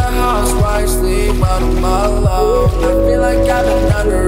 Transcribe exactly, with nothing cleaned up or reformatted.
house where I sleep when I'm alone. I feel like I've been under